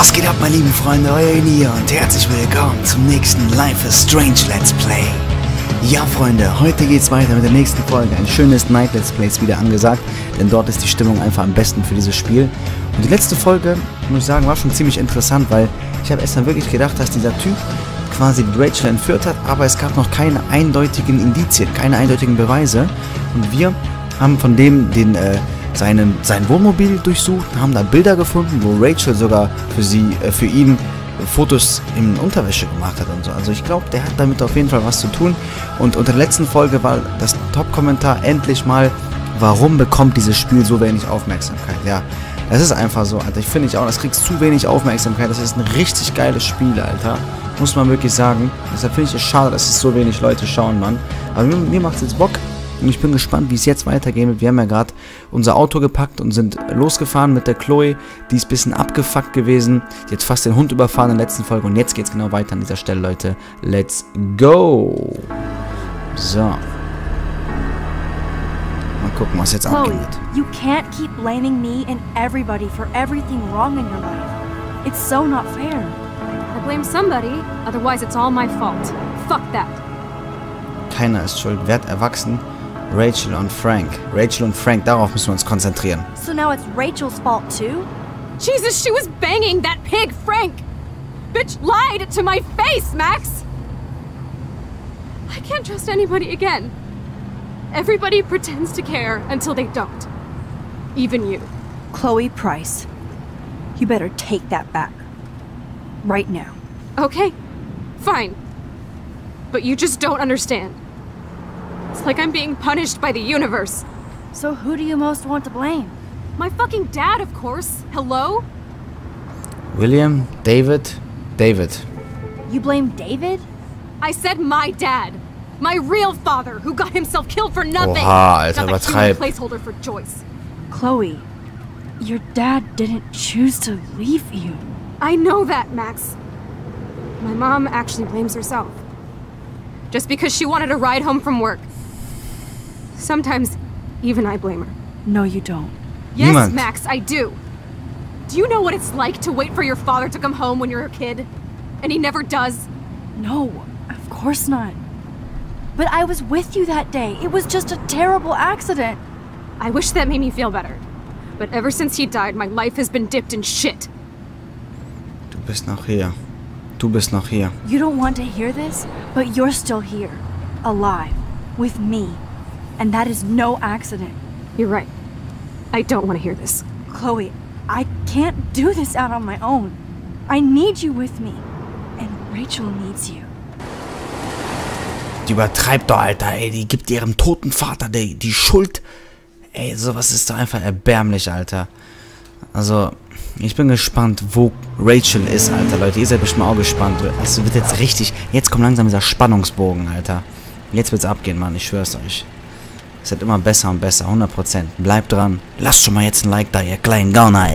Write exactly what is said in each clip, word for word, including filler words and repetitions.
Was geht ab, meine lieben Freunde, euer Uni und herzlich willkommen zum nächsten Life is Strange Let's Play. Ja, Freunde, heute geht's weiter mit der nächsten Folge. Ein schönes Night Let's Play ist wieder angesagt, denn dort ist die Stimmung einfach am besten für dieses Spiel. Und die letzte Folge, muss ich sagen, war schon ziemlich interessant, weil ich habe erst mal wirklich gedacht, dass dieser Typ quasi Rachel entführt hat, aber es gab noch keine eindeutigen Indizien, keine eindeutigen Beweise. Und wir haben von dem den, äh, seinen, sein Wohnmobil durchsucht, haben da Bilder gefunden, wo Rachel sogar für sie, äh, für ihn Fotos in Unterwäsche gemacht hat und so. Also ich glaube, der hat damit auf jeden Fall was zu tun. Und unter der letzten Folge war das Top-Kommentar endlich mal, warum bekommt dieses Spiel so wenig Aufmerksamkeit? Ja, das ist einfach so, Alter. Ich finde ich auch, das kriegt zu wenig Aufmerksamkeit. Das ist ein richtig geiles Spiel, Alter. Muss man wirklich sagen. Deshalb finde ich es schade, dass es so wenig Leute schauen, Mann. Aber mir, mir macht es jetzt Bock. Und ich bin gespannt, wie es jetzt weitergehen wird. Wir haben ja gerade unser Auto gepackt und sind losgefahren mit der Chloe. Die ist ein bisschen abgefuckt gewesen. Die hat fast den Hund überfahren in der letzten Folge. Und jetzt geht es genau weiter an dieser Stelle, Leute. Let's go! So. Mal gucken, was jetzt Chloe, abgeht. You can't keep blaming me and everybody for everything wrong in your life. It's so not fair. I blame somebody, otherwise it's all my fault. Fuck that. Keiner ist schuld. Werd erwachsen. Rachel und Frank. Rachel und Frank, darauf müssen wir uns konzentrieren. So now it's Rachel's fault too? Jesus, she was banging that pig, Frank! Bitch lied to my face, Max! I can't trust anybody again. Everybody pretends to care until they don't. Even you. Chloe Price, you better take that back. Right now. Okay, fine. But you just don't understand. It's like I'm being punished by the universe. So who do you most want to blame? My fucking dad, of course. Hello? William, David, David. You blame David? I said my dad. My real father, who got himself killed for nothing. Oha, Alter, Not the übertreib. human placeholder for Joyce. Chloe, your dad didn't choose to leave you. I know that, Max. My mom actually blames herself. Just because she wanted a ride home from work. Sometimes, even I blame her. No, you don't. Yes, Niemand. Max, I do. Do you know what it's like to wait for your father to come home when you're a kid? And he never does? No, of course not. But I was with you that day. It was just a terrible accident. I wish that made me feel better. But ever since he died, my life has been dipped in shit. Du bist noch hier. Du bist noch hier. You don't want to hear this, but you're still here. Alive. With me. And that is no accident. You're right. I don't want to hear this. Chloe, I can't do this out on my own. I need you with me. And Rachel needs you. Die übertreibt doch, Alter, ey. Die gibt ihrem toten Vater die, die Schuld. Ey, sowas ist doch einfach erbärmlich, Alter. Also, ich bin gespannt, wo Rachel ist, Alter, Leute. Ihr seid bestimmt auch gespannt. Es wird jetzt richtig... Jetzt kommt langsam dieser Spannungsbogen, Alter. Jetzt wird's abgehen, Mann. Ich schwör's euch. Es wird immer besser und besser. hundert Prozent. Bleibt dran. Lasst schon mal jetzt ein Like da, ihr kleinen Gauner, ey.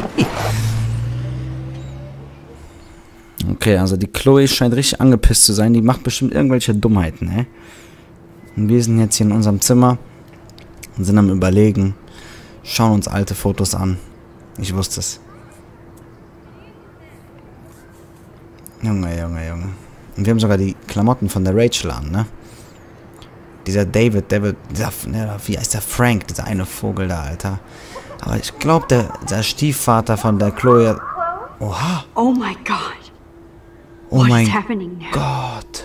Okay, also die Chloe scheint richtig angepisst zu sein. Die macht bestimmt irgendwelche Dummheiten, ey. Und wir sind jetzt hier in unserem Zimmer und sind am Überlegen. Schauen uns alte Fotos an. Ich wusste es. Junge, Junge, Junge. Und wir haben sogar die Klamotten von der Rachel an, ne? Dieser David, David, dieser, wie heißt der Frank, dieser eine Vogel da, Alter. Aber ich glaube, der, der Stiefvater von der Chloe... Oha. Oh my God. Oh What mein is happening now? Gott.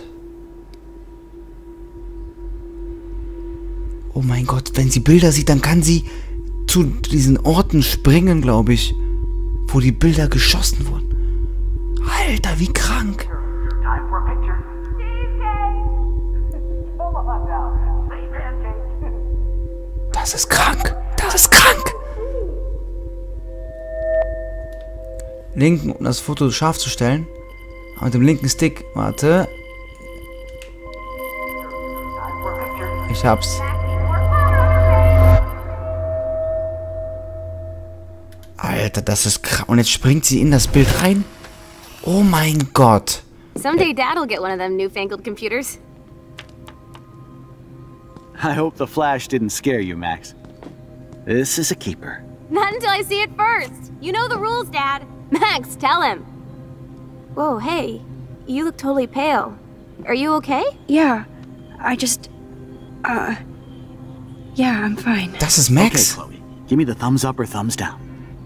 Oh mein Gott, wenn sie Bilder sieht, dann kann sie zu diesen Orten springen, glaube ich, wo die Bilder geschossen wurden. Alter, wie krank. Das ist krank. Das ist krank. Linken, um das Foto scharf zu stellen. Mit dem linken Stick. Warte. Ich hab's. Alter, das ist krass. Und jetzt springt sie in das Bild rein. Oh mein Gott. Someday Dad'll get one of them newfangled computers. I hope the flash didn't scare you, Max. This is a keeper. Not until I see it first. You know the rules, Dad. Max, tell him. Whoa, hey. You look totally pale. Are you okay? Yeah, I just... Uh... Yeah, I'm fine. Das ist Okay, Max? Chloe. Give me the thumbs up or thumbs down.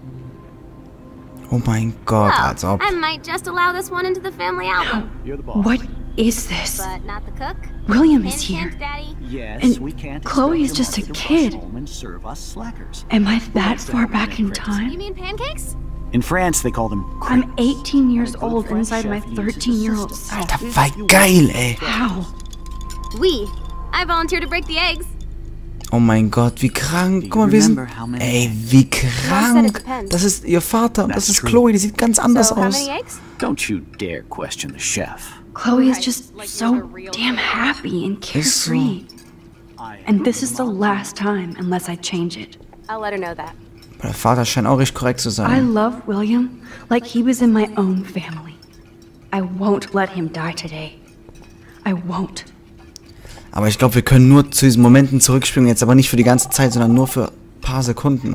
Oh mein Gott, Well, als ob. I might just allow this one into the family album. You're the boss. What is this? But not the cook. William is Hint, here. hint, Daddy. Yes, And we can't Chloe expect is your just a mother to kid. rush home and serve us slackers. Am I that What's far that back in Chris? You time? mean pancakes? In France, they call them I'm crepes. eighteen years A good old French inside my chef uses thirteen-year-old assistants. self. Alter, war geil, ey. How? We. I volunteer to break the eggs. Oh mein Gott, wie krank. Do Guck mal, you wir sind... remember how many Ey, wie said it krank. depends. Das ist ihr Vater und das That's ist true. Chloe. Die sieht ganz anders So, how aus. many eggs? Don't you dare question the chef. Chloe is just Like you're so the real damn happy and Ist so. carefree. I And this is the last time unless I change it. I'll let her know that. Aber der Vater scheint auch recht korrekt zu I sein. love William like he was in my own family. I won't let him die today. I won't. Aber ich glaube, wir können nur zu diesen Momenten zurückspringen. Jetzt aber nicht für die ganze Zeit, sondern nur für ein paar Sekunden.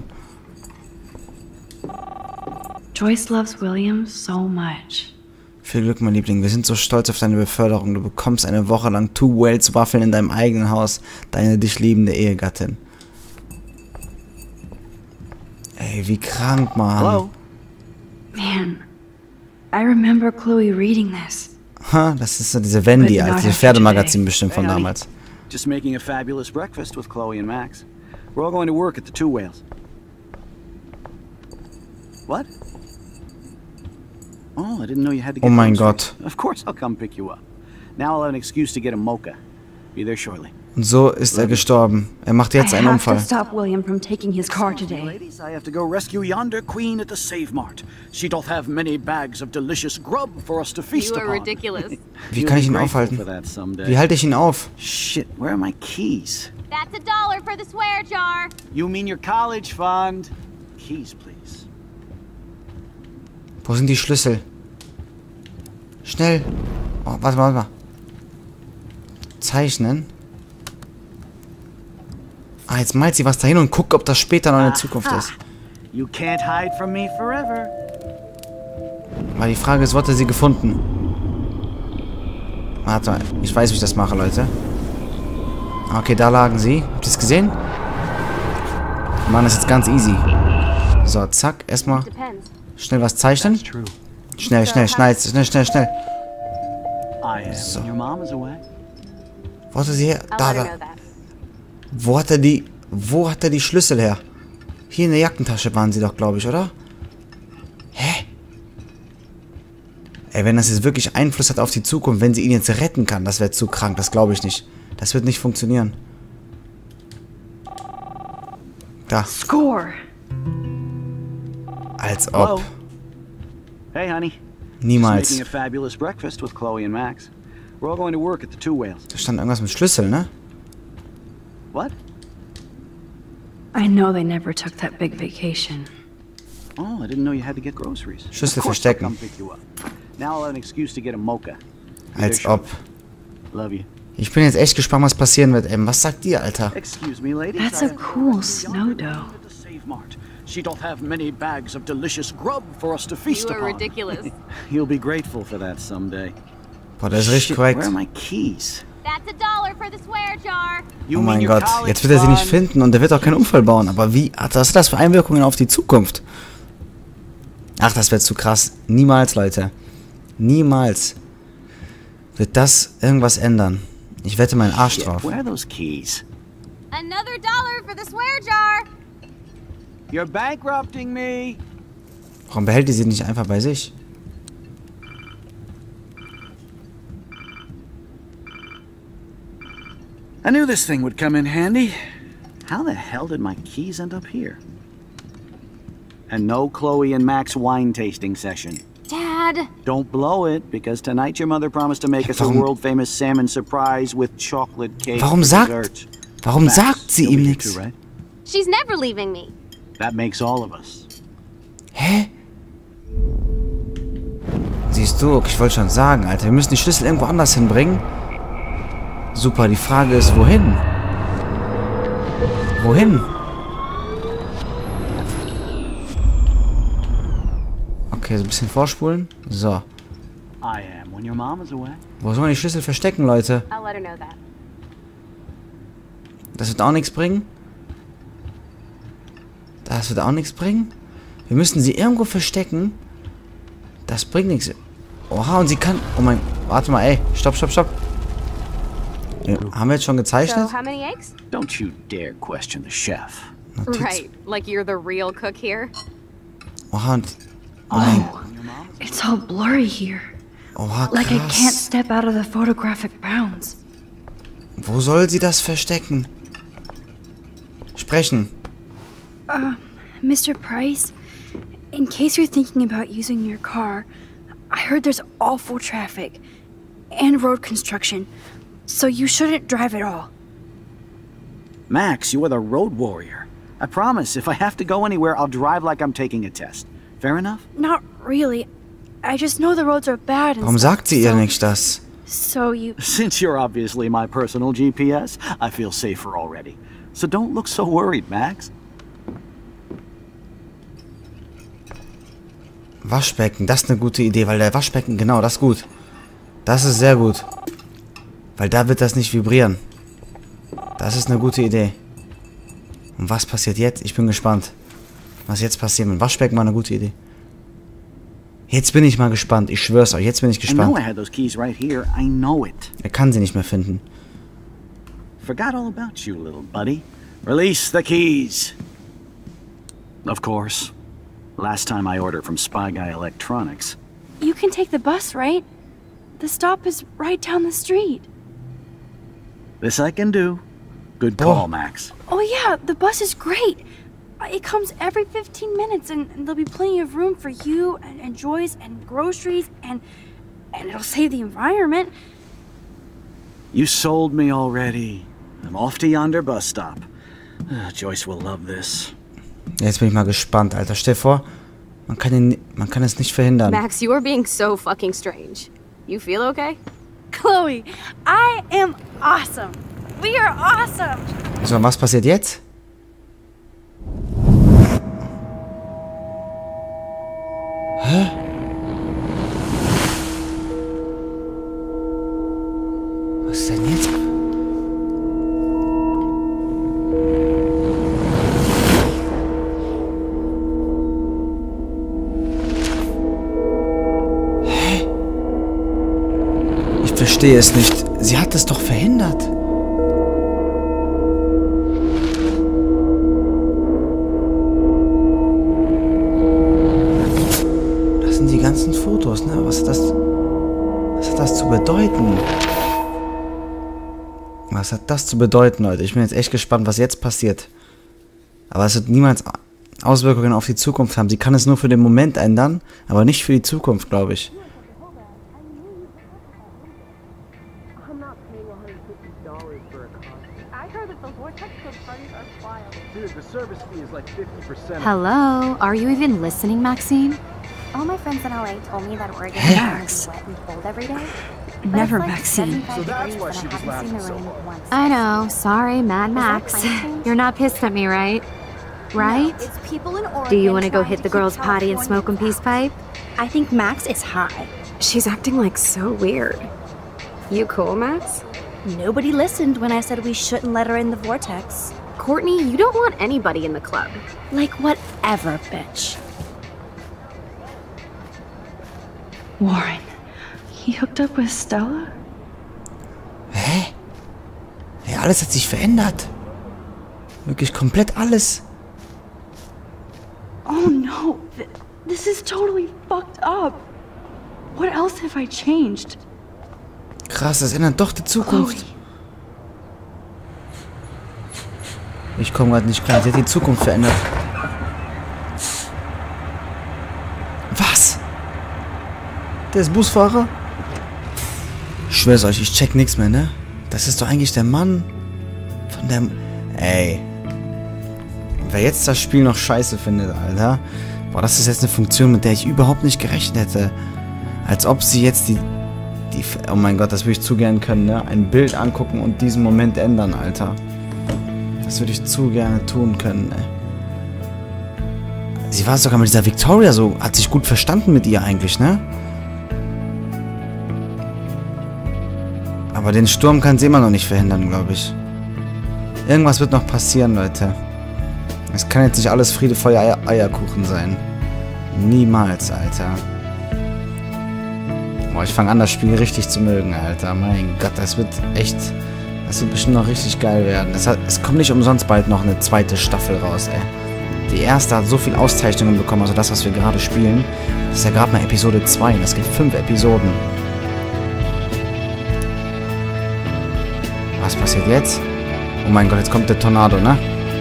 Joyce loves William so much. Viel Glück, mein Liebling. Wir sind so stolz auf deine Beförderung. Du bekommst eine Woche lang Two Whales Waffeln in deinem eigenen Haus. Deine dich liebende Ehegattin. Ey, wie krank, Mann. Hello? Man, I remember Chloe reading this. Ha, das ist so diese Wendy, But not alte after Pferdemagazin bestimmt von Hey, honey. damals. Just making a fabulous breakfast with Chloe and Max. We're all going to work at the Two Whales. What? Oh, I didn't know you had to get Oh mein groceries. Gott. Of course I'll come pick you up. Now I'll have an excuse to get a mocha. Be there shortly. Und so ist er gestorben. Er macht I jetzt einen have to Unfall. stop William from taking his car Excuse me, today. ladies, I have to go rescue yonder queen at the Save Mart. She doth have many bags of delicious grub for us to feast You are upon. ridiculous. Wie You'll kann be ich ihn grateful aufhalten? for that someday. Wie halte ich ihn auf? Shit, where are my keys? That's a dollar for the swear jar. You mean your college fund? Keys, please. Wo sind die Schlüssel? Schnell. Oh, warte mal, warte mal. Zeichnen. Ah, jetzt malt sie was dahin und guckt, ob das später noch eine Zukunft ist. You can't hide from me forever. Weil die Frage ist, wo hat er sie gefunden? Warte mal, ich weiß, wie ich das mache, Leute. Okay, da lagen sie. Habt ihr es gesehen? Wir machen das jetzt ganz easy. So, zack, erstmal Depends. schnell was zeichnen. True. Schnell, schnell, schnell, schnell, schnell, schnell. I am. So. Your mom is away. Wo hat er sie her? I'll Da, let her da. know that. Wo hat er die... Wo hat er die Schlüssel her? Hier in der Jackentasche waren sie doch, glaube ich, oder? Hä? Ey, wenn das jetzt wirklich Einfluss hat auf die Zukunft, wenn sie ihn jetzt retten kann, das wäre zu krank, das glaube ich nicht. Das wird nicht funktionieren. Da, Score! als Hello? ob. Hey, honey. Just Niemals. making a fabulous breakfast with Chloe and Max. We're all going to work at the Two Whales. Da stand irgendwas mit Schlüssel, ne? What? I know they never took that big vacation. Oh, I didn't know you had to get groceries. Schlüssel Of course I'll verstecken. come pick you up. Now I'll have an excuse to get a mocha. Be there Als shortly. ob. Love you. Ich bin jetzt echt gespannt, was passieren wird. Ey, was sagt ihr, Alter? Excuse me, ladies. That's I a have to cool rescue snow yonder dough. queen at the Save Mart. She doth have many bags of delicious grub for us to feast You are upon. ridiculous. You'll be grateful for that someday. Boah, das ist richtig Shit, korrekt. where are my keys? That's a dollar for the swear jar. You Oh mean mein your Gott, college jetzt wird er sie nicht fund? finden und er wird auch keinen Unfall bauen. Aber wie, was hat das für Einwirkungen auf die Zukunft? Ach, das wäre zu krass. Niemals, Leute. Niemals wird das irgendwas ändern. Ich wette meinen Arsch Shit, drauf. where are those keys? Another dollar for the swear jar. You're bankrupting me. Warum behält die sie nicht einfach bei sich? I knew this thing would come in handy. How the hell did my keys end up here? And no Chloe and Max wine tasting session. Dad. Don't blow it, because tonight your mother promised to make us a Warum- world-famous salmon surprise with chocolate cake Warum for sagt, dessert. warum Max, sagt sie you'll ihm be here nichts? too, right? She's never leaving me. That makes all of us. Hä? Siehst du, ich wollte schon sagen, Alter, wir müssen die Schlüssel irgendwo anders hinbringen. Super, die Frage ist, wohin? Wohin? Okay, so ein bisschen vorspulen. So. I am when your mom is away. Wo soll man die Schlüssel verstecken, Leute? I'll let her know that. Das wird auch nichts bringen. Das wird auch nichts bringen. Wir müssen sie irgendwo verstecken. Das bringt nichts. Oha, und sie kann... Oh mein... Warte mal, ey. Stopp, stopp, stopp. Ja, haben wir jetzt schon gezeichnet? So, how many eggs? Don't you dare question the chef. Notiz. Right, like you're the real cook here. Oha, und... Oh mein... It's all blurry here. Oha, Like I can't krass. step out of the photographic bounds. Wo soll sie das verstecken? Sprechen. Mister Price, in case you're thinking about using your car, I heard there's awful traffic and road construction, so you shouldn't drive at all. Max, you are the road warrior. I promise, if I have to go anywhere, I'll drive like I'm taking a test. Fair enough? Not really. I just know the roads are bad and Warum stuff, sagt sie ihr so- nicht das? So you... Since you're obviously my personal G P S, I feel safer already. So don't look so worried, Max. Waschbecken, das ist eine gute Idee, weil der Waschbecken, genau, das ist gut. Das ist sehr gut. Weil da wird das nicht vibrieren. Das ist eine gute Idee. Und was passiert jetzt? Ich bin gespannt. Was jetzt passiert. Mit Waschbecken war eine gute Idee. Jetzt bin ich mal gespannt. Ich schwör's euch, jetzt bin ich I know I gespannt. had those keys right here. I know it. Er kann sie nicht mehr finden. Forgot all about you, little buddy. Release the keys. Of course. Last time I ordered from Spy Guy Electronics. You can take the bus, right? The stop is right down the street. This I can do. Good Oh. call, Max. Oh yeah, the bus is great. It comes every fifteen minutes and, and there'll be plenty of room for you and, and Joyce and groceries and and it'll save the environment. You sold me already. I'm off to yonder bus stop. Ah, Joyce will love this. Jetzt bin ich mal gespannt, Alter. Stell dir vor, man kann, ihn, man kann es nicht verhindern. Max, you are being so fucking strange. You feel okay? Chloe, I am awesome. We are awesome. So, was passiert jetzt? Hä? Was ist denn jetzt? Hä? Ich verstehe es nicht. Sie hat es doch verhindert. Das sind die ganzen Fotos, ne? Was hat das, was hat das zu bedeuten? Was hat das zu bedeuten, Leute? Ich bin jetzt echt gespannt, was jetzt passiert. Aber es wird niemals Auswirkungen auf die Zukunft haben. Sie kann es nur für den Moment ändern, aber nicht für die Zukunft, glaube ich. Hello, are you even listening, Maxine? All my friends in L A told me that Oregon Max. is wet and cold every day. But Never, it's like Maxine. seventy-five degrees and I haven't seen the rain once. I know, sorry, Mad Max. climate change? You're not pissed at me, right? Right? It's people in Oregon Do you want to go trying hit the keep girls' potty and California smoke a peace pipe? I think Max is high. She's acting like so weird. You cool, Max? Nobody listened when I said we shouldn't let her in the vortex. Courtney, you don't want anybody in the club. Like whatever, bitch. Warren, he hooked up with Stella? Hä? Ja, alles hat sich verändert. Wirklich komplett alles. Oh no, th this is totally fucked up. What else have I changed? Krass, das ändert doch die Zukunft. Chloe. Ich komme gerade nicht klar. Sie hat die Zukunft verändert. Was? Der ist Busfahrer? Ich schwör's euch, ich check nichts mehr, ne? Das ist doch eigentlich der Mann von der... Ey. Wer jetzt das Spiel noch scheiße findet, Alter. Boah, das ist jetzt eine Funktion, mit der ich überhaupt nicht gerechnet hätte. Als ob sie jetzt die... die oh mein Gott, das würde ich zu gern können, ne? Ein Bild angucken und diesen Moment ändern, Alter. Das würde ich zu gerne tun können, ey. Sie sie war sogar mit dieser Victoria so, hat sich gut verstanden mit ihr eigentlich, ne? Aber den Sturm kann sie immer noch nicht verhindern, glaube ich. Irgendwas wird noch passieren, Leute. Es kann jetzt nicht alles Friede, Feuer, Eier, Eierkuchen sein. Niemals, Alter. Boah, ich fange an, das Spiel richtig zu mögen, Alter. Mein Gott, das wird echt... Das wird bestimmt noch richtig geil werden. Es, hat, es kommt nicht umsonst bald noch eine zweite Staffel raus, ey. Die erste hat so viele Auszeichnungen bekommen, also das, was wir gerade spielen. Das ist ja gerade mal Episode zwei. Es gibt fünf Episoden. Was passiert jetzt? Oh mein Gott, jetzt kommt der Tornado, ne?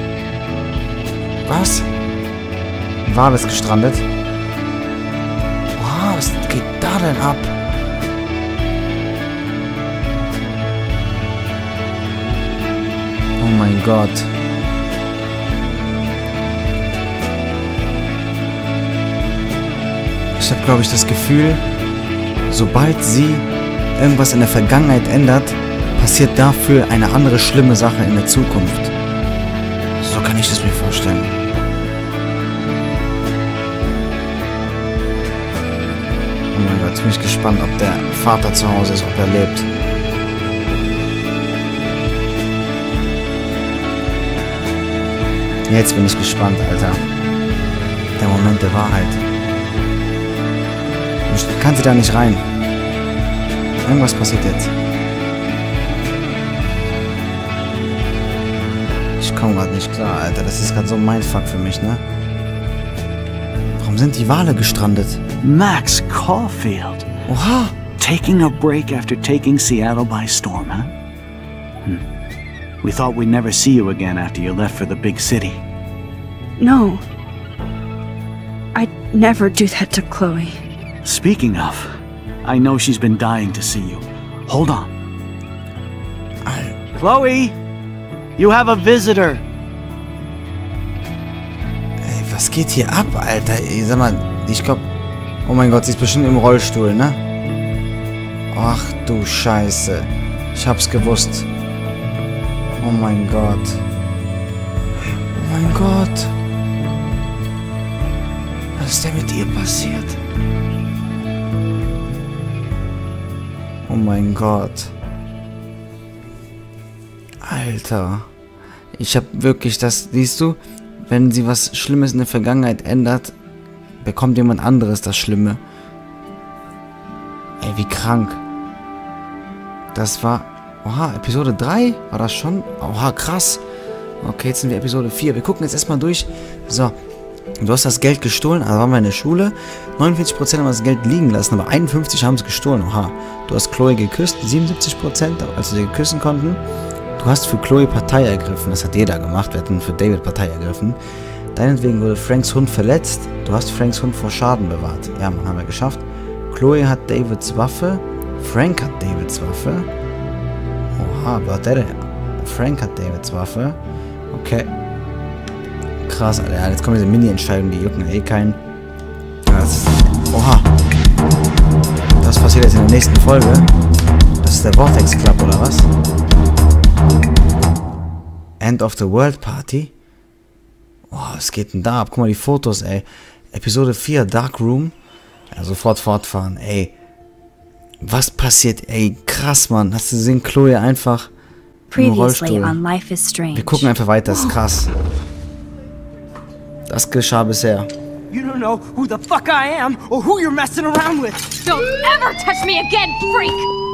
Was? War das gestrandet? Wow, was geht da denn ab? Oh mein Gott. Ich habe, glaube ich, das Gefühl, sobald sie irgendwas in der Vergangenheit ändert, passiert dafür eine andere schlimme Sache in der Zukunft. So kann ich das mir vorstellen. Oh mein Gott, jetzt bin ich gespannt, ob der Vater zu Hause ist, ob er lebt. Jetzt bin ich gespannt, Alter. Der Moment der Wahrheit. Ich kann sie da nicht rein. Irgendwas passiert jetzt. Ich komme gerade nicht klar, Alter. Das ist gerade so ein Mindfuck für mich, ne? Warum sind die Wale gestrandet? Max Caulfield. Oha! Taking a break after taking Seattle by storm, huh? Hmm. We thought we'd never see you again after you left for the big city. No. I'd never do that to Chloe. Speaking of, I know she's been dying to see you. Hold on. Al- Chloe! You have a visitor! Ey, was geht hier ab, Alter? Ey, sag mal, ich glaub... Oh mein Gott, sie ist bestimmt im Rollstuhl, ne? Ach du Scheiße. Ich hab's gewusst. Oh mein Gott. Oh mein Gott. Was ist denn mit ihr passiert? Oh mein Gott. Alter. Ich hab wirklich das... Siehst du? Wenn sie was Schlimmes in der Vergangenheit ändert, bekommt jemand anderes das Schlimme. Ey, wie krank. Das war... Oha, Episode drei? War das schon? Oha, krass. Okay, jetzt sind wir Episode vier. Wir gucken jetzt erstmal durch. So. Du hast das Geld gestohlen, also waren wir in der Schule. neunundvierzig Prozent haben das Geld liegen lassen, aber einundfünfzig Prozent haben es gestohlen. Oha. Du hast Chloe geküsst, siebenundsiebzig Prozent, als sie küssen konnten. Du hast für Chloe Partei ergriffen. Das hat jeder gemacht. Wir hatten für David Partei ergriffen. Deinetwegen wurde Franks Hund verletzt. Du hast Franks Hund vor Schaden bewahrt. Ja, man, haben wir geschafft. Chloe hat Davids Waffe. Frank hat Davids Waffe. Oha, was hat der denn? Frank hat Davids Waffe. Okay. Krass, Alter. Ja, jetzt kommen diese Mini-Entscheidungen, die jucken eh keinen. Das ist... Oha. Das passiert jetzt in der nächsten Folge. Das ist der Vortex Club, oder was? End of the World Party? Oh, was geht denn da ab? Guck mal die Fotos, ey. Episode vier, Dark Room. Ja, sofort fortfahren, ey. Was passiert, ey? Krass, Mann. Hast du gesehen, Chloe einfach im Rollstuhl. On Life is Strange. Wir gucken einfach weiter, das ist krass. Das geschah bisher. You don't know who the fuck I am or who you're messing around with. Don't ever touch me again, freak!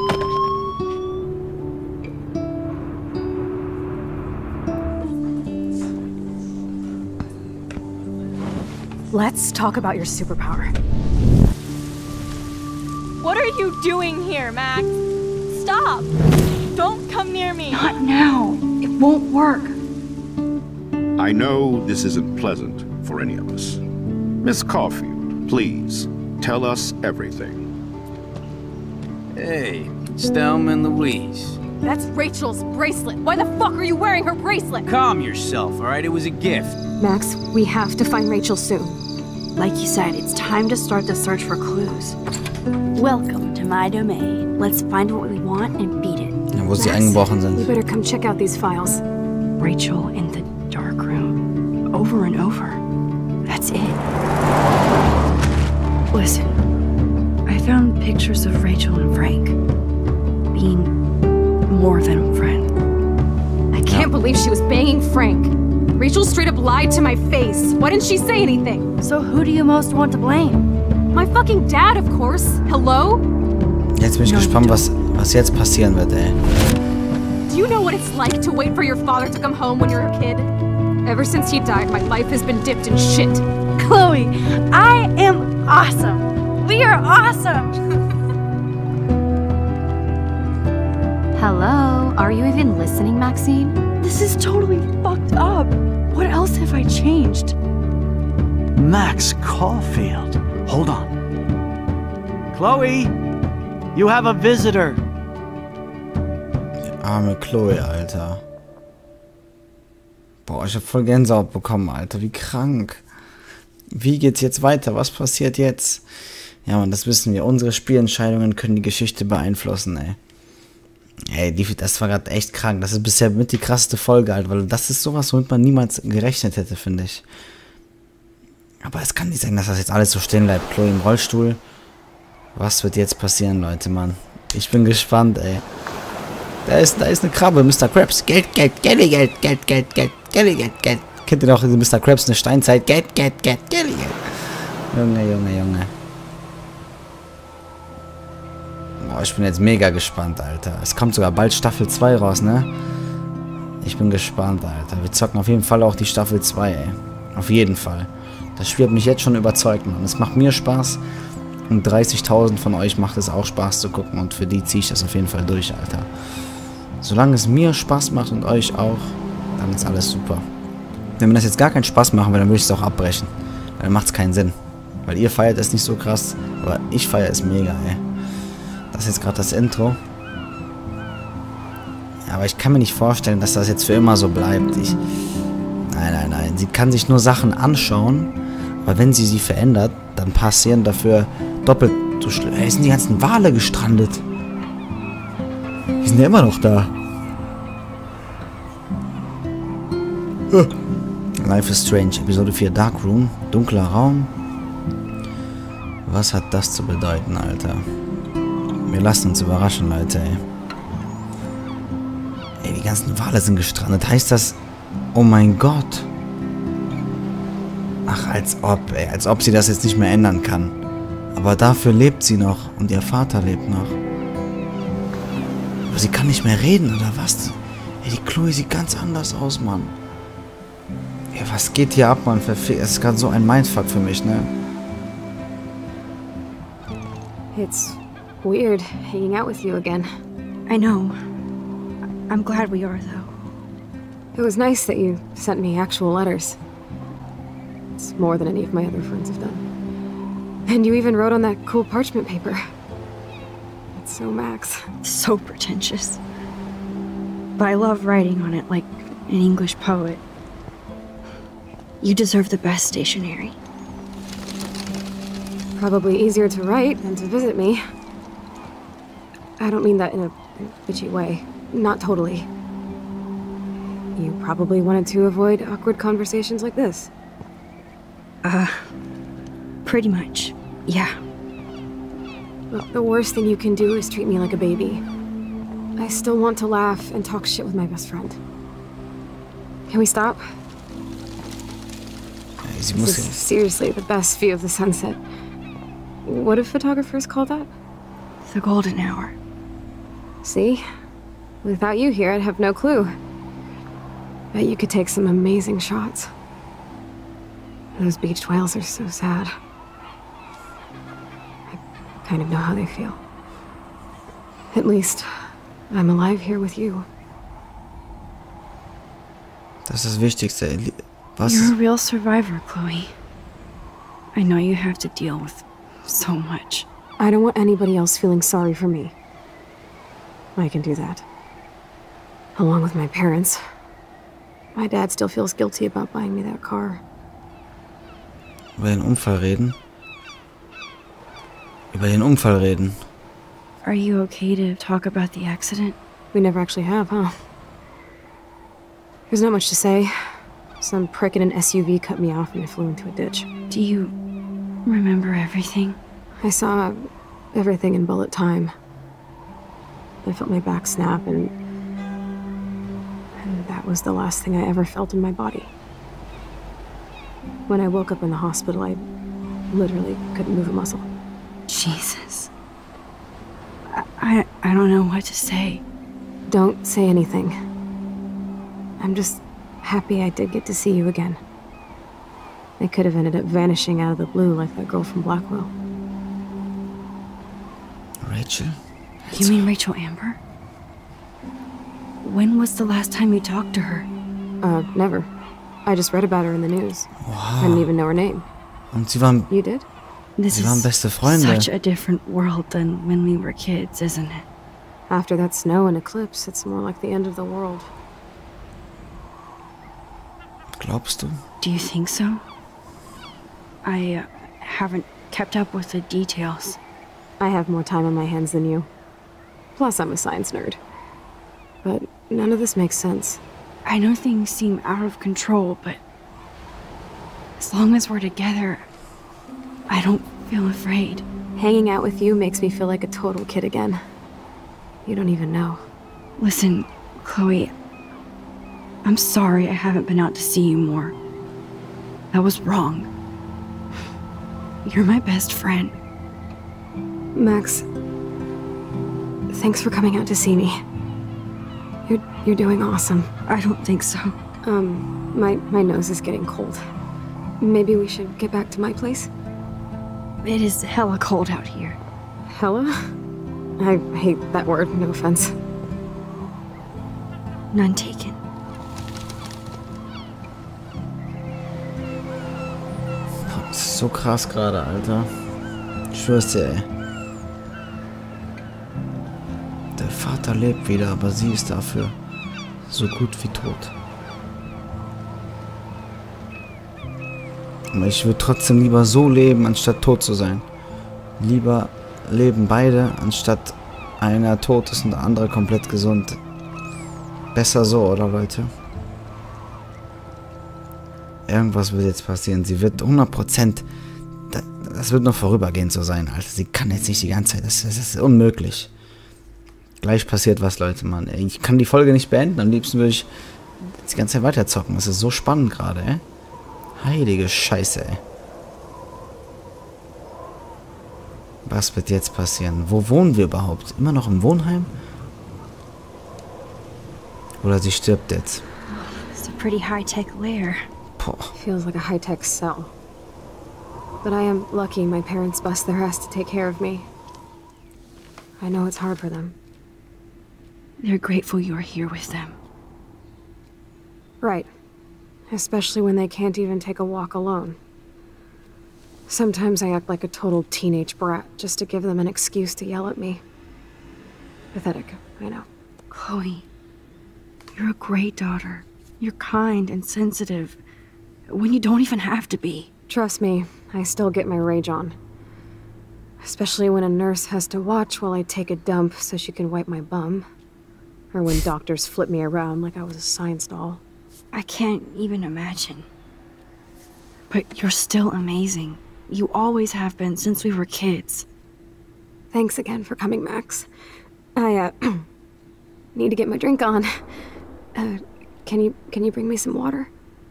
Let's talk about your superpower. What are you doing here, Max? Stop! Don't come near me! Not now. It won't work. I know this isn't pleasant for any of us. Miss Caulfield, please, tell us everything. Hey, it's Thelma and Louise. That's Rachel's bracelet. Why the fuck are you wearing her bracelet? Calm yourself, alright? It was a gift. Max, we have to find Rachel soon. Like you said, it's time to start the search for clues. Welcome to my domain. Let's find what we want and beat it. Ja, wo sie eingebrochen sind. You better come check out these files. Rachel in the dark room. Over and over. That's it. Listen, I found pictures of Rachel and Frank being more than a friend. I can't believe she was banging Frank. Rachel straight up lied to my face. Why didn't she say anything? So who do you most want to blame? My fucking dad, of course. Hello? Jetzt bin ich gespannt, was, was jetzt passieren wird, ey. Do you know what it's like to wait for your father to come home when you're a kid? Ever since he died, my life has been dipped in shit. Chloe, I am awesome. We are awesome. Hello? Are you even listening, Maxine? This is totally fucked up. What else have I changed? Max Caulfield. Hold on. Chloe, you have a visitor. Arme Chloe, Alter. Boah, ich hab voll Gänsehaut bekommen, Alter. Wie krank. Wie geht's jetzt weiter? Was passiert jetzt? Ja, man, das wissen wir. Unsere Spielentscheidungen können die Geschichte beeinflussen, ey. Ey, die, das war gerade echt krank. Das ist bisher mit die krasseste Folge, Alter. Weil das ist sowas, womit man niemals gerechnet hätte, finde ich. Aber es kann nicht sein, dass das jetzt alles so stehen bleibt. Chloe im Rollstuhl. Was wird jetzt passieren, Leute, Mann? Ich bin gespannt, ey. Da ist, da ist eine Krabbe, Mister Krabs. Geld, Geld, Geld, Geld, Geld, Geld, Geld, Geld, Geld, Geld. Kennt ihr noch Mister Krabs, eine Steinzeit? Geld, Geld, Geld, Geld, Geld. Junge, Junge, Junge. Boah, ich bin jetzt mega gespannt, Alter. Es kommt sogar bald Staffel zwei raus, ne? Ich bin gespannt, Alter. Wir zocken auf jeden Fall auch die Staffel zwei, ey. Auf jeden Fall. Das Spiel hat mich jetzt schon überzeugt, Mann. Es macht mir Spaß. Und dreißigtausend von euch macht es auch Spaß zu gucken. Und für die ziehe ich das auf jeden Fall durch, Alter. Solange es mir Spaß macht und euch auch, dann ist alles super. Wenn mir das jetzt gar keinen Spaß machen will, dann würde ich es auch abbrechen. Weil dann macht es keinen Sinn. Weil ihr feiert es nicht so krass, aber ich feiere es mega, ey. Das ist jetzt gerade das Intro. Ja, aber ich kann mir nicht vorstellen, dass das jetzt für immer so bleibt. Ich... Nein, nein, nein. Sie kann sich nur Sachen anschauen, aber wenn sie sie verändert, dann passieren dafür doppelt so schlimm. Ey, sind die ganzen Wale gestrandet? Die sind ja immer noch da. Huh. Life is Strange, Episode vier, Dark Room, dunkler Raum. Was hat das zu bedeuten, Alter? Wir lassen uns überraschen, Leute, ey. Ey, die ganzen Wale sind gestrandet. Heißt das... Oh mein Gott. Ach, als ob, ey. Als ob sie das jetzt nicht mehr ändern kann. Aber dafür lebt sie noch. Und ihr Vater lebt noch. Aber sie kann nicht mehr reden, oder was? Ey, die Chloe sieht ganz anders aus, Mann. Ey, was geht hier ab, Mann? Es ist gerade so ein Mindfuck für mich, ne? It's weird hanging out with you again. I know. I'm glad we are, though. It was nice that you sent me actual letters. It's more than any of my other friends have done. And you even wrote on that cool parchment paper. It's so Max. So pretentious. But I love writing on it like an English poet. You deserve the best stationery. Probably easier to write than to visit me. I don't mean that in a bitchy way. Not totally. You probably wanted to avoid awkward conversations like this. Uh, pretty much, yeah. Well, the worst thing you can do is treat me like a baby. I still want to laugh and talk shit with my best friend. Can we stop? This is seriously the best view of the sunset. What do photographers call that? The golden hour. See? Without you here, I'd have no clue. Bet you could take some amazing shots. Those beached whales are so sad. I kind of know how they feel. At least, I'm alive here with you. Das ist das Wichtigste. Was? You're a real survivor, Chloe. I know you have to deal with so much. I don't want anybody else feeling sorry for me. I can do that. Along with my parents. My dad still feels guilty about buying me that car. Über den Unfall reden? Über den Unfall reden. Are you okay to talk about the accident? We never actually have, huh? There's not much to say. Some prick in an S U V cut me off and I flew into a ditch. Do you remember everything? I saw everything in bullet time. I felt my back snap and... and that was the last thing I ever felt in my body. When I woke up in the hospital, I literally couldn't move a muscle. Jesus. I, I, I don't know what to say. Don't say anything. I'm just happy I did get to see you again. I could have ended up vanishing out of the blue like that girl from Blackwell. Rachel? You mean Rachel Amber? When was the last time you talked to her? Uh, never. I just read about her in the news. Wow. I didn't even know her name. Und sie waren, You did? This sie waren is beste Freunde. such a different world than when we were kids, isn't it? After that snow and eclipse, it's more like the end of the world. Glaubst du? Do you think so? I uh, haven't kept up with the details. I have more time on my hands than you. Plus, I'm a science nerd. But none of this makes sense. I know things seem out of control, but as long as we're together, I don't feel afraid. Hanging out with you makes me feel like a total kid again. You don't even know. Listen, Chloe, I'm sorry I haven't been out to see you more. That was wrong. You're my best friend. Max, thanks for coming out to see me. You're you're doing awesome. I don't think so. Um, my my nose is getting cold. Maybe we should get back to my place? It is hella cold out here. Hella? I hate that word, no offense. None taken. Das ist so krass gerade, Alter. Ich schwör's dir, ey. Der Vater lebt wieder, aber sie ist dafür so gut wie tot. Aber ich würde trotzdem lieber so leben, anstatt tot zu sein. Lieber leben beide, anstatt einer tot ist und der andere komplett gesund. Besser so, oder Leute? Irgendwas wird jetzt passieren. Sie wird hundert Prozent... Das wird noch vorübergehend so sein, Alter. Sie kann jetzt nicht die ganze Zeit... Das, das ist unmöglich. Gleich passiert was, Leute, Mann. Ich kann die Folge nicht beenden. Am liebsten würde ich die ganze Zeit weiterzocken. Das ist so spannend gerade, ey. Heilige Scheiße, ey. Was wird jetzt passieren? Wo wohnen wir überhaupt? Immer noch im Wohnheim? Oder sie stirbt jetzt? It's a pretty high-tech lair. Boah. Feels like a high-tech cell. But I am lucky my parents bust their ass to take care of me. I know it's hard for them. They're grateful you're here with them. Right. Especially when they can't even take a walk alone. Sometimes I act like a total teenage brat just to give them an excuse to yell at me. Pathetic, I know. Chloe, you're a great daughter. You're kind and sensitive, when you don't even have to be. Trust me, I still get my rage on. Especially when a nurse has to watch while I take a dump so she can wipe my bum. Or when doctors flip me around like I was a science doll. I can't even imagine. But you're still amazing. You always have been since we were kids. Thanks again for coming, Max. I, uh, need to get my drink on. Uh, can you, can you bring me some water?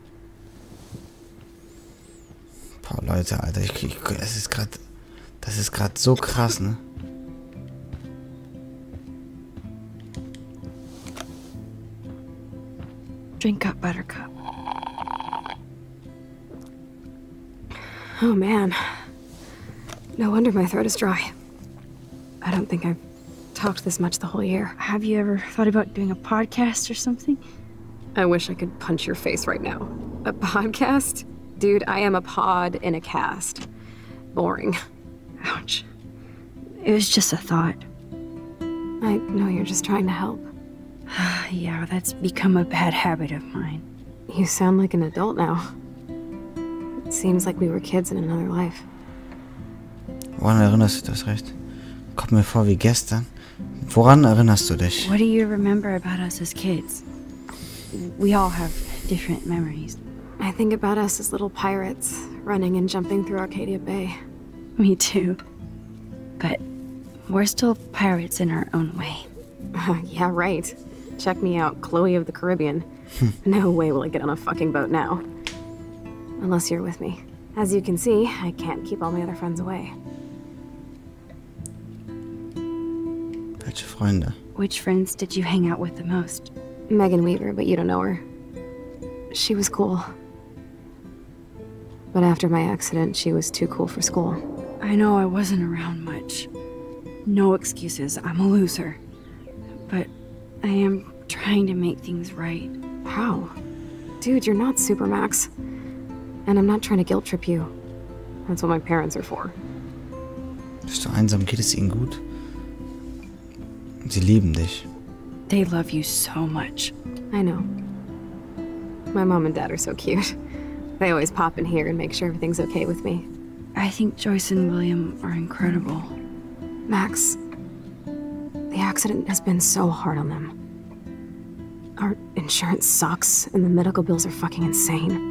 Boah, Leute, Alter, ich, ich, das ist gerade, das ist gerade so krass, ne? Drink up, Buttercup. Oh man. No wonder my throat is dry. I don't think I've talked this much the whole year. Have you ever thought about doing a podcast or something? I wish I could punch your face right now. A podcast? Dude, I am a pod in a cast. Boring. Ouch. It was just a thought. I know you're just trying to help. Yeah, that's become a bad habit of mine. You sound like an adult now. It seems like we were kids in another life. Woran erinnerst du dich, recht? Kommt mir vor wie gestern. Woran erinnerst du dich? What do you remember about us as kids? We all have different memories. I think about us as little pirates, running and jumping through Arcadia Bay. Me too. But we're still pirates in our own way. Uh, yeah, right. Check me out, Chloe of the Caribbean. No way will I get on a fucking boat now. Unless you're with me. As you can see, I can't keep all my other friends away. Welche Freunde? Which friends did you hang out with the most? Megan Weaver, but you don't know her. She was cool. But after my accident, she was too cool for school. I know I wasn't around much. No excuses, I'm a loser. But I am trying to make things right. How? Dude, you're not Supermax. And I'm not trying to guilt trip you. That's what my parents are for. Bist du einsam? Geht es ihnen gut? Sie lieben dich. They love you so much. I know. My mom and dad are so cute. They always pop in here and make sure everything's okay with me. I think Joyce and William are incredible. Max, the accident has been so hard on them. Our insurance sucks, and the medical bills are fucking insane.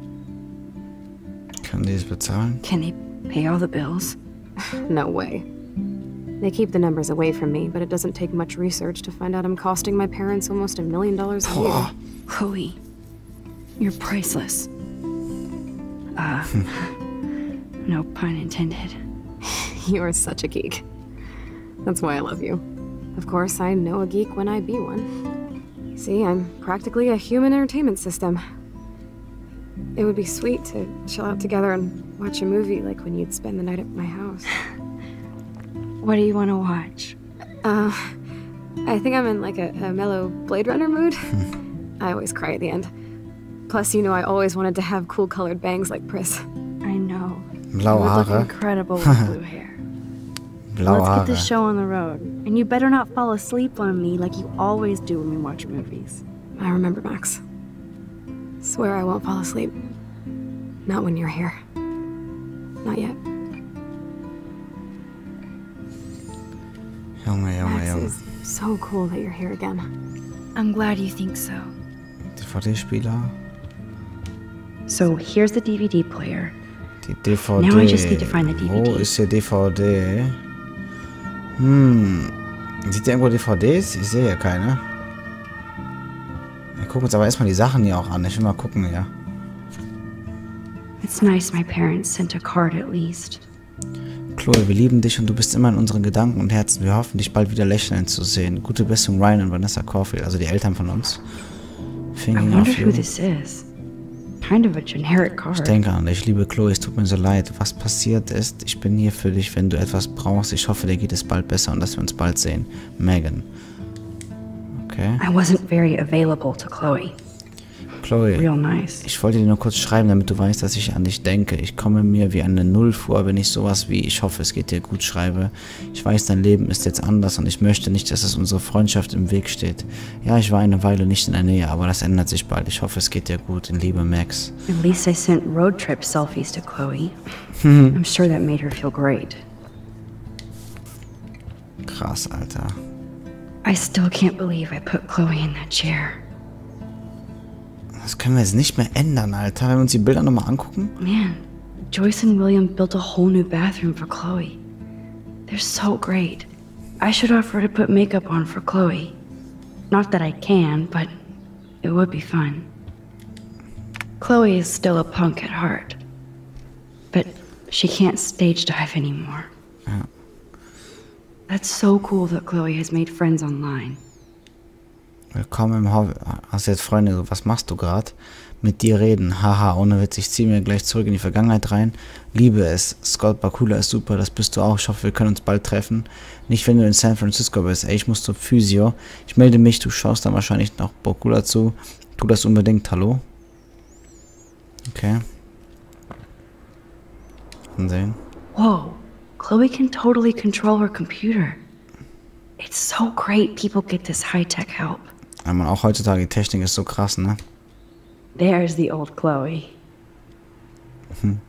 Können die es bezahlen? Can they pay all the bills? No way. They keep the numbers away from me, but it doesn't take much research to find out I'm costing my parents almost a million dollars a year. Chloe, you're priceless. Uh, no pun intended. You are such a geek. That's why I love you. Of course, I know a geek when I be one. See, I'm practically a human entertainment system. It would be sweet to chill out together and watch a movie like when you'd spend the night at my house. What do you want to watch? Uh, I think I'm in like a, a mellow Blade Runner mood. I always cry at the end. Plus, you know, I always wanted to have cool colored bangs like Pris. I know. Blaue You look Haare. incredible with blue hair. Blaue Let's Haare. get this show on the road. And you better not fall asleep on me like you always do when we watch movies. I remember, Max. Swear I won't fall asleep. Not when you're here. Not yet. Junge, Junge, Max, Junge. it's so cool that you're here again. I'm glad you think so. D V D-Spieler. So here's the D V D player. Die D V D. Now I just need to find the D V D. Wo ist hier D V D? Hm. Sieht ihr irgendwo D V Ds? Ich sehe hier keine. Wir gucken uns aber erstmal die Sachen hier auch an. Ich will mal gucken, ja. It's nice my parents sent a card at least. Chloe, wir lieben dich und du bist immer in unseren Gedanken und Herzen. Wir hoffen, dich bald wieder lächeln zu sehen. Gute Besserung, Ryan und Vanessa Caulfield, also die Eltern von uns. I Finging wonder auf who you. this is. Kind of a generic Ich card. denke an dich, liebe Chloe, es tut mir so leid. Was passiert ist, ich bin hier für dich, wenn du etwas brauchst. Ich hoffe, dir geht es bald besser und dass wir uns bald sehen. Megan. Okay. I wasn't very available to Chloe. Chloe, Real nice. ich wollte dir nur kurz schreiben, damit du weißt, dass ich an dich denke. Ich komme mir wie eine Null vor, wenn ich sowas wie "Ich hoffe, es geht dir gut" schreibe. Ich weiß, dein Leben ist jetzt anders und ich möchte nicht, dass es unsere Freundschaft im Weg steht. Ja, ich war eine Weile nicht in der Nähe, aber das ändert sich bald. Ich hoffe, es geht dir gut. In Liebe, Max. At least I sent road trip selfies to Chloe. I'm sure that made her feel great. Krass, Alter. I still can't believe I put Chloe in that chair. Das können wir jetzt nicht mehr ändern, Alter. Wenn wir uns die Bilder nochmal angucken. Man, Joyce and William built a whole new bathroom for Chloe. They're so great. I should offer to put makeup on for Chloe. Not that I can, but it would be fun. Chloe is still a punk at heart. But she can't stage dive anymore. Ja. That's so cool that Chloe has made friends online. Willkommen im Hobby. Hast du jetzt Freunde, so, was machst du gerade? Mit dir reden. Haha, ohne Witz, ich ziehe mir gleich zurück in die Vergangenheit rein. Liebe es. Scott Bakula ist super, das bist du auch. Ich hoffe, wir können uns bald treffen. Nicht, wenn du in San Francisco bist. Ey, ich muss zur Physio. Ich melde mich, du schaust dann wahrscheinlich noch Bakula zu. Tu das unbedingt, hallo? Okay. Mal sehen. Whoa, Chloe can totally control her computer. It's so great people get this high-tech help. Ja, man, auch heutzutage, die Technik ist so krass, ne? There's the old Chloe. Hm.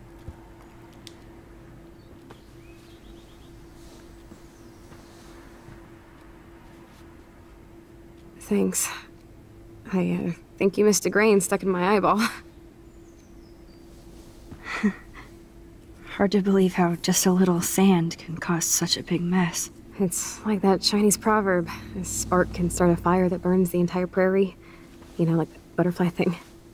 Thanks. I uh, think you missed a grain stuck in my eyeball. hard to believe how just a little sand can cause such a big mess. It's like that Chinese proverb. A spark can start a fire that burns the entire prairie. You know, like the butterfly thing.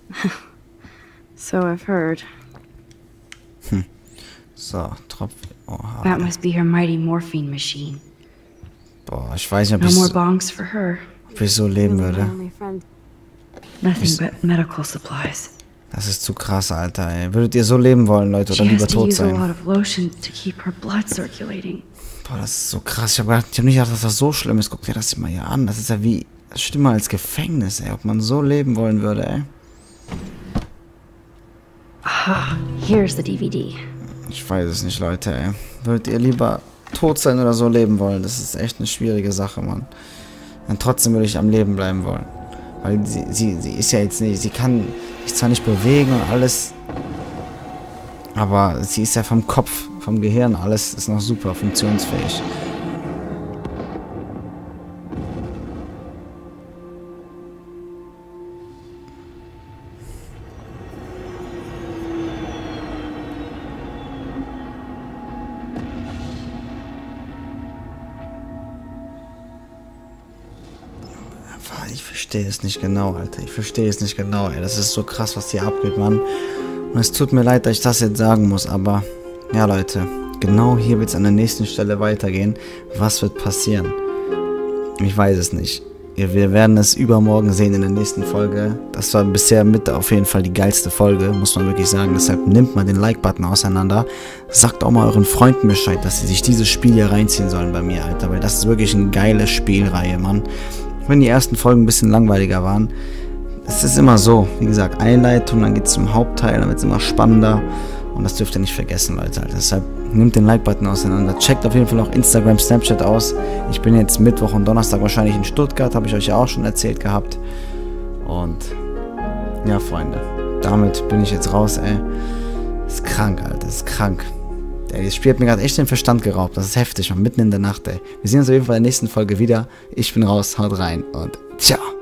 So I've heard. Hm. So, Tropf. Oh, That must be her mighty morphine machine. boah, ich weiß nicht, ob No ich, more bongs for her. ob ich so leben My würde. only friend. Nothing but medical supplies. Das ist zu krass, Alter, ey. Würdet ihr so leben wollen, Leute, oder She lieber has to tot use a sein? lot of lotion to keep her blood circulating. Boah, das ist so krass. Ich habe hab nicht gedacht, dass das so schlimm ist. Guck dir das mal hier an. Das ist ja wie, das ist schlimmer als Gefängnis, ey. Ob man so leben wollen würde, ey. Ah, here's the D V D. Ich weiß es nicht, Leute, ey. Würdet ihr lieber tot sein oder so leben wollen? Das ist echt eine schwierige Sache, Mann. Und trotzdem würde ich am Leben bleiben wollen. Weil sie, sie, sie ist ja jetzt nicht, sie kann sich zwar nicht bewegen und alles, aber sie ist ja vom Kopf, vom Gehirn, alles ist noch super funktionsfähig. Ich verstehe es nicht genau, Alter. Ich verstehe es nicht genau, ey. Das ist so krass, was hier abgeht, Mann. Und es tut mir leid, dass ich das jetzt sagen muss, aber... Ja, Leute. Genau hier wird es an der nächsten Stelle weitergehen. Was wird passieren? Ich weiß es nicht. Wir werden es übermorgen sehen in der nächsten Folge. Das war bisher mit auf jeden Fall die geilste Folge, muss man wirklich sagen. Deshalb nimmt mal den Like-Button auseinander. Sagt auch mal euren Freunden Bescheid, dass sie sich dieses Spiel hier reinziehen sollen bei mir, Alter. Weil das ist wirklich eine geile Spielreihe, Mann. Wenn die ersten Folgen ein bisschen langweiliger waren. Es ist immer so, wie gesagt, Einleitung, dann geht es zum Hauptteil, dann wird es immer spannender. Und das dürft ihr nicht vergessen, Leute. Alter. Deshalb nehmt den Like-Button auseinander. Checkt auf jeden Fall auch Instagram, Snapchat aus. Ich bin jetzt Mittwoch und Donnerstag wahrscheinlich in Stuttgart, habe ich euch ja auch schon erzählt gehabt. Und ja, Freunde, damit bin ich jetzt raus, ey. Das ist krank, Alter, das ist krank. Ey, das Spiel hat mir gerade echt den Verstand geraubt. Das ist heftig, man, mitten in der Nacht, ey. Wir sehen uns auf jeden Fall in der nächsten Folge wieder. Ich bin raus, haut rein und ciao.